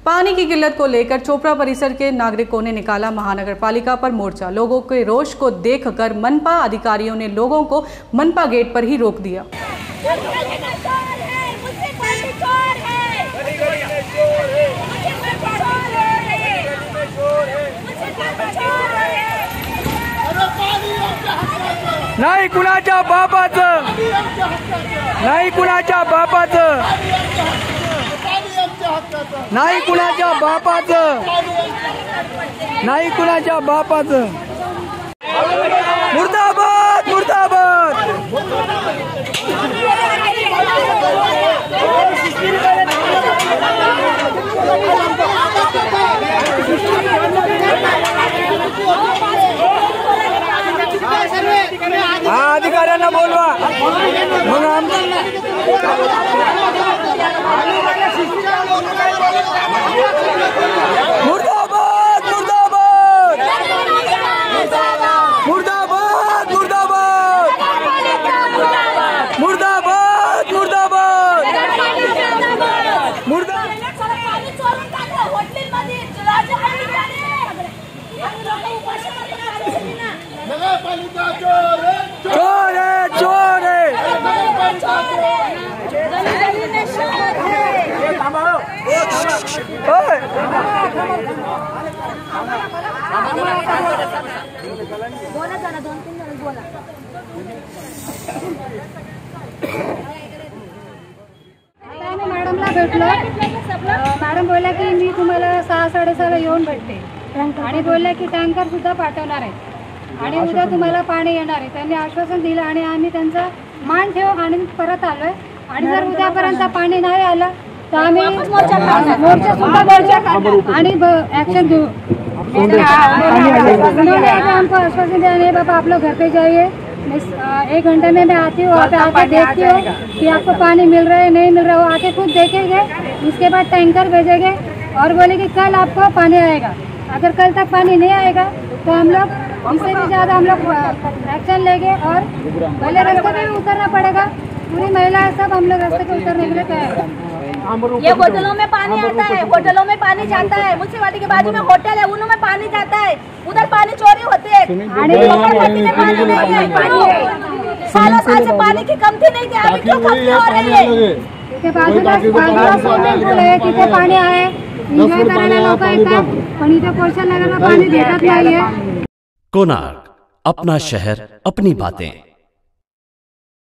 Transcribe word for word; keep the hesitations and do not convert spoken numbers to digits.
पानी की किल्लत को लेकर चोपड़ा परिसर के नागरिकों ने निकाला महानगर पालिका पर मोर्चा। लोगों के रोष को देखकर मनपा अधिकारियों ने लोगों को मनपा गेट पर ही रोक दिया। नाही कुणाच्या बापाचं, नाही कुणाच्या बापाचं, नाही कुणाच्या बापाचं, नाही कुणाच्या बापाचं। मुर्दाबाद मुर्दाबाद। हाँ अधिकाऱ्यांना बोलवा मग आम मुर्दाबाद मुर्दाबाद मुर्दाबाद मुर्दाबाद मुर्दाबाद मुर्दाबाद मुर्दाबाद। चोर है चोर है। बोला जाना दोन तीन जण बोला। मॅडमला भेटलो, मॅडम बोलल्या की मी तुम्हाला सहा साडेसहाला येऊन भेटते आणि बोलल्या की टँकर सुद्धा पाठवणार आहे आणि उद्या तुम्हाला पाणी येणार आहे। त्यांनी आश्वासन दिलं आणि आम्ही त्यांचा मान ठेव आणि परत आलोय आणि जर उद्यापर्यंत पाणी नाही आलं तर आम्ही मोर्चा सुद्धा मोर्चा आणि ऍक्शन घेऊ। हमको आश्वासन दिया नहीं बाबा आप लोग घर पे जाइए, एक घंटे में मैं आती हूँ, वहाँ पे आके देखती हूँ कि आपको पानी मिल रहा है नहीं मिल रहा है। वो आके खुद देखेंगे, उसके बाद टैंकर भेजेंगे और बोले कि कल आपको पानी आएगा। अगर कल तक पानी नहीं आएगा तो हम लोग इससे भी ज़्यादा हम लोग एक्शन लेंगे और पहले रास्ते पे भी उतरना पड़ेगा। पूरी महिला सब हम लोग रास्ते पे उतरने के लिए तैयार हैं। ये होटलों में पानी आता है, होटलों में पानी जाता है, म्युनिसिपालिटी के बाजू में होटल है उनमें पानी जाता है, उधर पानी चोरी होते है। सालों साल से पानी की कमती नहीं थी, अभी क्यों कमती हो रही है? बाजूला स्विमिंग पूल आहे, तिथे पाणी आहे, एन्जॉय करायला लोक येतात, पण इथे कौशल नगरला पाणी भेटत नाहीये। कोणार्क, अपना शहर अपनी बातें।